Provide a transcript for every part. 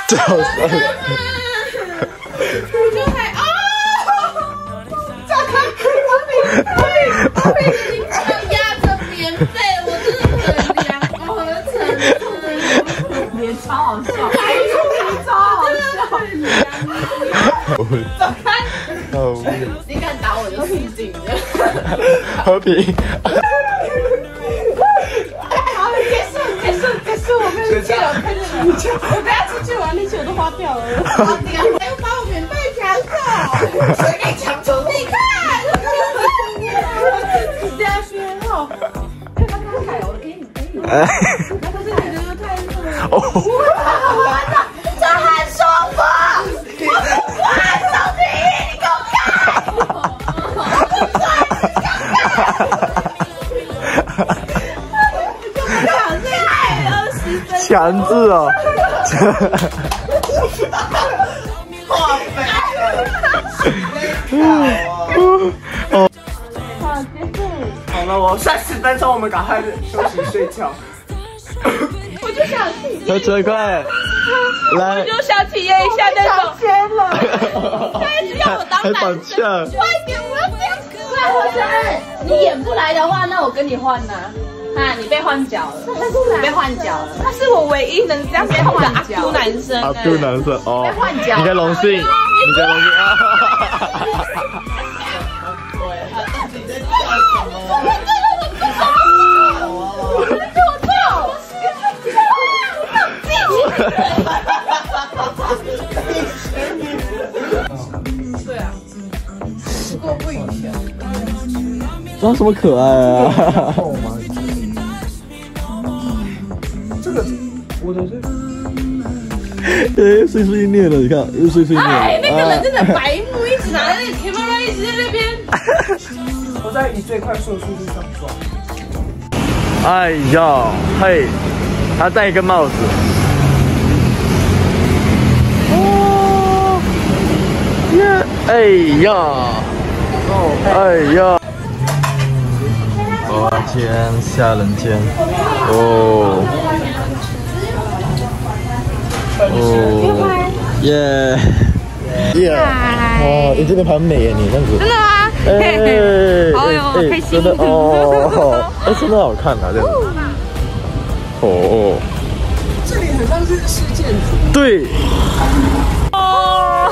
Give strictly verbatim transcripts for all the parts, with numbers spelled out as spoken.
最好笑。 我就还哦，这样可以可以可以，要压着棉被，我真的很凉，我很沉，脸超好笑，超好笑，走开！你敢打我就死定了。 和平。 好，结束结束结束，我没有力气了，我看见力气，我等下出去玩力气我都花掉了。花掉，还要把我免费抢走，谁给抢走？你看，我自己家宣号，看他他海，我给你给你。哎，可是你觉得太热了。哦，完了，这很舒服，我不管手机，你给我看，我不管，你给我看。 强制哦， 话费哦， 好，结束。 好了，我三十分钟，我们赶快休息睡觉。 我就想体验， 车快来， 我就想体验一下那种。签了，他一直要我当男生，快点，我要这样。快，何晨，你演不来的话，那我跟你换呐。啊，你被换角了，你被换角了。他是我唯一能这样被换的阿 Q 男生。 阿 Q 男生哦， 被换角， 你的荣幸，你的荣幸啊！ 你在叫什么？ 对啊，不过不以前。 装什么可爱啊？ 这个我的这， 哎，碎碎念了，你看又碎碎念了。 哎，那个人真的白目，一直拿着那个 camera 一直在那边。 我在以最快速的速度上抓。 哎呀，嘿，他戴一个帽子。哦，耶，哎呀，哦，哎呀。哇天，吓人间！哦，哦，耶耶！哦，你这边很美耶，你这样子。 真的吗？ 哎， 好哟，开心。 真的哦，哎，真的好看啊，这样。哦， 这里很像日式建筑。 对。 哦。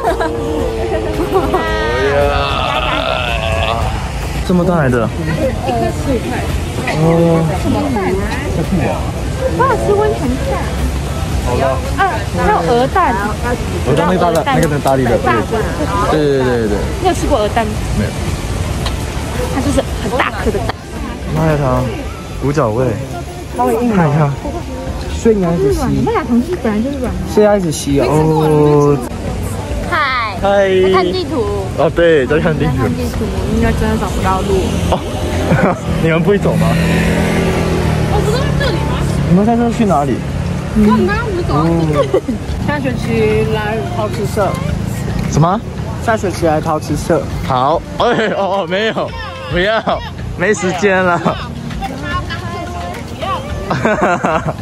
哎呀，这么大来的。 一颗十五块。 哦。 什么蛋啊？我想吃温泉蛋。 好了。 啊，还有鹅蛋。 鹅蛋那个大的，那个能打理的。对对对对。 你有吃过鹅蛋吗？ 没有。 它就是很大颗的蛋。 麦芽糖，五角味。看一下。 所以你要一直吸。 麦芽糖是本来就是软的。 所以要一直吸哦。 哦。 嗨。 嗨。 看地图。 哦，对，在看地图。 看地图，应该真的找不到路。 哦。你们不会走吗？ 我不是在这里吗？ 你们在这去哪里？ 我们刚刚不是走到这里？ 下学期来陶瓷社。 什么？ 下学期来陶瓷社。 好。哎哦哦，没有，不要，没时间了。哈哈哈。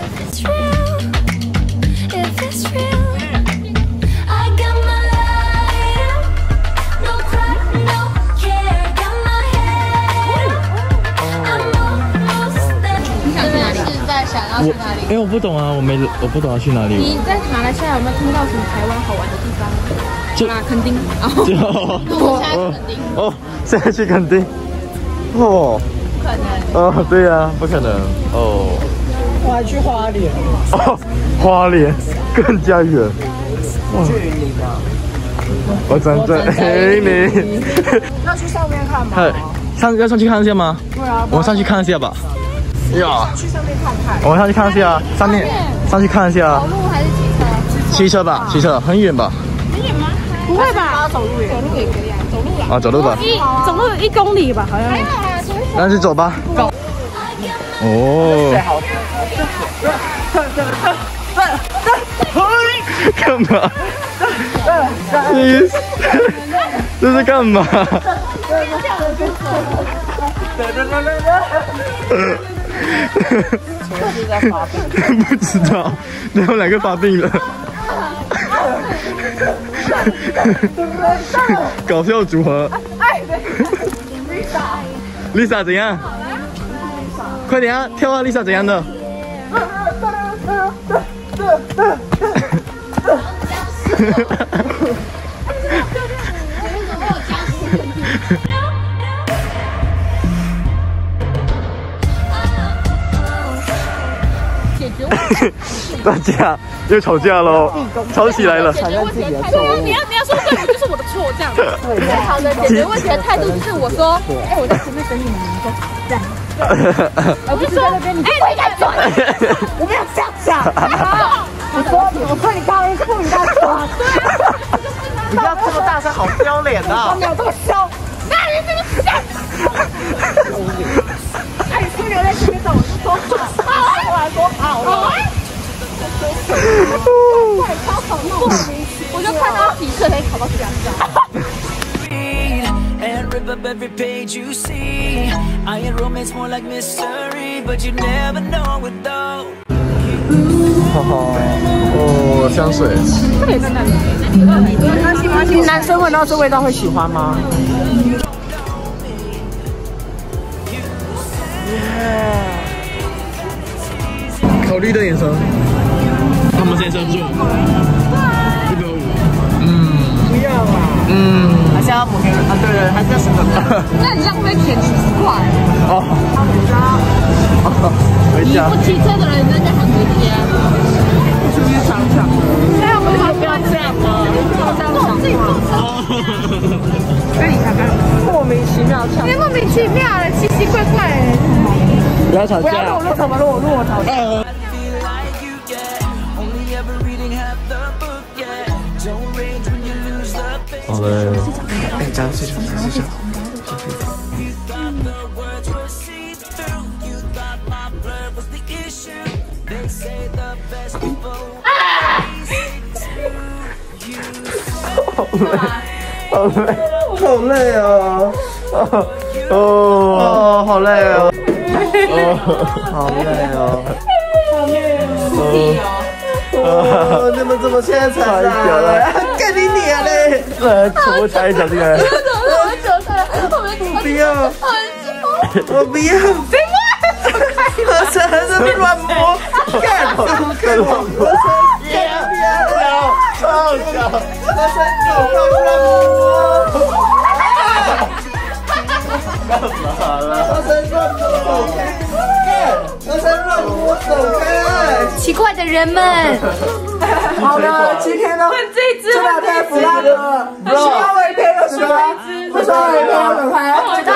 我因为我不懂啊，我没我不懂要去哪里。 你在马来西亚有没有听到什么台湾好玩的地方？ 就啊，垦丁。 就我现在去垦丁。 哦，现在去垦丁。哦。 不可能。 哦，对呀，不可能。哦。 我还去花莲。 哦，花莲更加远。 去云林吗？ 我站在云林。 要去上面看吗？ 嗨，上要上去看一下吗？ 对啊。 我们上去看一下吧。呀， 去上面看看。 我们上去看一下，上面上去看一下。 走路还是骑车？ 骑车吧，骑车很远吧？ 很远吗？不会吧？ 走路也走路也可以啊，走路啦。 啊，走路吧。 一走路一公里吧，好像。还好啦，走一那就走吧。 走。 哦。 最好。 干嘛？你这是干嘛？ 是在发病？ 不知道，你们两个发病了。 搞笑组合。 哎，对 Lisa 怎样？快点啊，跳啊 ！Lisa 怎样的？大家又吵架喽，吵起来了。 解决问题的态度，你要你要说对，就是我的错这样。好的，解决问题的态度就是我说，哎，我在前面等你们，你们在吵架。而不是在那边你哎，我应该转，我不要这样讲。我说我说你刚刚不应该转， 不要这么大声，好丢脸啊！ 我没有这么凶，那你这么凶。哎，你留在这边等，我就说好，我还说好了。超吵闹，我就看他几次可以考到这样子。And rip up every page you see. I ain't romance more like mystery, but you never know it though. 哦，香水。 这也是男的。 男生闻到这味道会喜欢吗？ 考虑的眼神。他们先生住。一百五。嗯。 不要啦。嗯。还是要补贴啊？对对，还是要十分。 那你这样会填十块？ 哦。回你家。 不骑车的人，人家很直接。 出去尝尝。 这样不要不要这样吗？不要这样想话。 跟你看看，莫名其妙唱。 莫名其妙的，奇奇怪怪的。 不要吵架。 不要录录什么录录我吵架。 好嘞。 哎，讲睡觉，讲睡觉。好累，好累，好累哦！哦，好累哦！哦，好累哦！好累哦！哦，你们怎么现在才来？干你娘嘞！ 来，怎么才讲这个？ 我不要，我不要！何晨在那边乱摸，干！干我！何晨，干你娘嘞！超好笑！何晨，狗乱摸！干嘛了？何晨乱摸，干！何晨乱摸，走开！ 奇怪的人们。 好的，今天呢，这两天 vlog 了，希望我一天的是吧？希望我一天的拍，